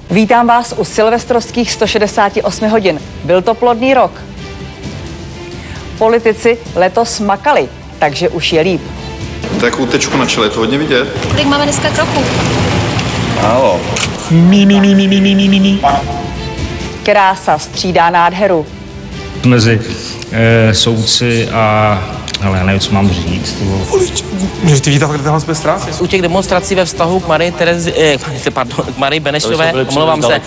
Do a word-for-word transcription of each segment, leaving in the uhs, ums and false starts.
Vítám vás u silvestrovských sto šedesáti osmi hodin. Byl to plodný rok. Politici letos makali, takže už je líp. Takovou tečku na čele, je to hodně vidět. Kolik máme dneska kroků? Málo. Mí, mí, mí, mí, mí, mí, mí, mí. Krása střídá nádheru. Mezi e, soudci a... Ale já nevím, co mám říct. Můžeš ty vítat, kde tenhle bez ztráty? U těch demonstrací ve vztahu k Marii Terezi, eh, pardon, k Marii Benešové, omlouvám se.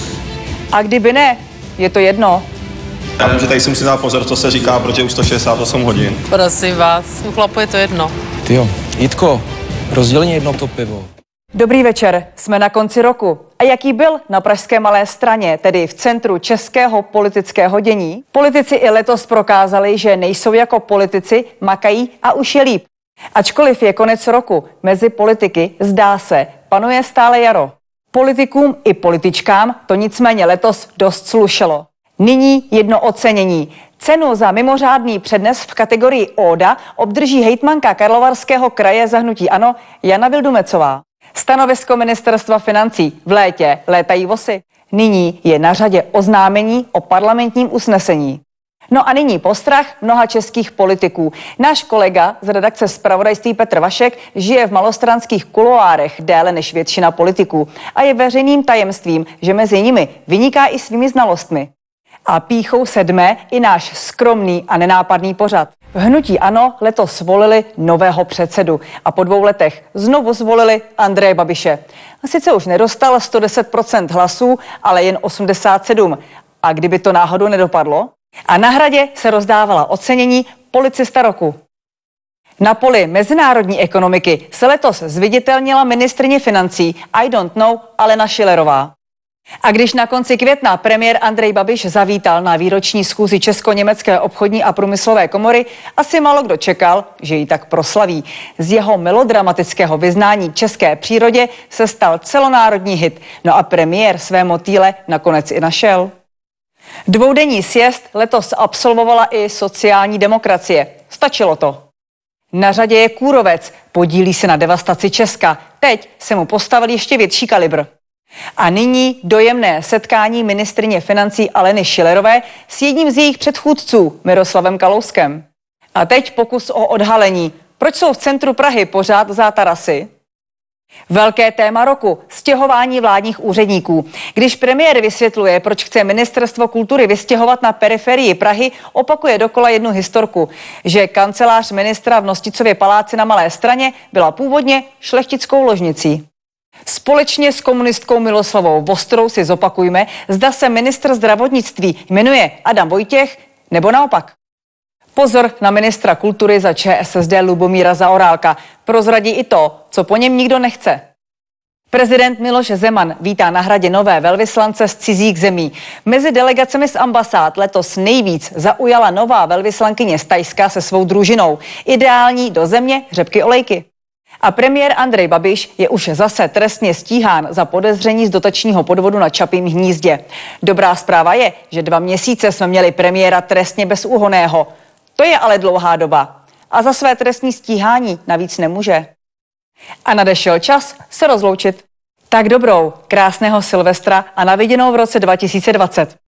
A kdyby ne, je to jedno. Já vím, že tady si musím dát pozor, co se říká, protože už sto šedesát osm hodin. Prosím vás, u chlapu je to jedno. Tyjo, Jitko, rozdělně jedno to pivo. Dobrý večer, jsme na konci roku. A jaký byl na pražské Malé Straně, tedy v centru českého politického dění? Politici i letos prokázali, že nejsou jako politici, makají a už je líp. Ačkoliv je konec roku, mezi politiky, zdá se, panuje stále jaro. Politikům i političkám to nicméně letos dost slušelo. Nyní jedno ocenění. Cenu za mimořádný přednes v kategorii Óda obdrží hejtmanka Karlovarského kraje za hnutí ANO Jana Vildumecová. Stanovisko ministerstva financí: v létě létají vosy. Nyní je na řadě oznámení o parlamentním usnesení. No a nyní postrach mnoha českých politiků. Náš kolega z redakce Zpravodajství Petr Vašek žije v malostranských kuloárech déle než většina politiků a je veřejným tajemstvím, že mezi nimi vyniká i svými znalostmi. A pýchou se dme i náš skromný a nenápadný pořad. V hnutí ANO letos volili nového předsedu a po dvou letech znovu zvolili Andreje Babiše. Sice už nedostal sto deset procent hlasů, ale jen osmdesát sedm. A kdyby to náhodou nedopadlo? A na Hradě se rozdávala ocenění Policista roku. Na poli mezinárodní ekonomiky se letos zviditelnila ministryně financí I don't know Alena Schillerová. A když na konci května premiér Andrej Babiš zavítal na výroční schůzi Česko-německé obchodní a průmyslové komory, asi málo kdo čekal, že ji tak proslaví. Z jeho melodramatického vyznání české přírodě se stal celonárodní hit. No a premiér své motýle nakonec i našel. Dvoudenní sjezd letos absolvovala i sociální demokracie. Stačilo to. Na řadě je kůrovec, podílí se na devastaci Česka. Teď se mu postavil ještě větší kalibr. A nyní dojemné setkání ministryně financí Aleny Schillerové s jedním z jejich předchůdců, Miroslavem Kalouskem. A teď pokus o odhalení. Proč jsou v centru Prahy pořád zátarasy? Velké téma roku – stěhování vládních úředníků. Když premiér vysvětluje, proč chce Ministerstvo kultury vystěhovat na periferii Prahy, opakuje dokola jednu historku, že kancelář ministra v Nosticově paláci na Malé Straně byla původně šlechtickou ložnicí. Společně s komunistkou Miloslavou Vostrou si zopakujme, zda se ministr zdravotnictví jmenuje Adam Vojtěch nebo naopak. Pozor na ministra kultury za ČSSD Lubomíra Zaorálka. Prozradí i to, co po něm nikdo nechce. Prezident Miloš Zeman vítá na Hradě nové velvyslance z cizích zemí. Mezi delegacemi z ambasád letos nejvíc zaujala nová velvyslankyně z Thajska se svou družinou. Ideální do země řepky olejky. A premiér Andrej Babiš je už zase trestně stíhán za podezření z dotačního podvodu na Čapím hnízdě. Dobrá zpráva je, že dva měsíce jsme měli premiéra trestně bezúhonného. To je ale dlouhá doba. A za své trestní stíhání navíc nemůže. A nadešel čas se rozloučit. Tak dobrou, krásného Silvestra a na viděnou v roce dva tisíce dvacet.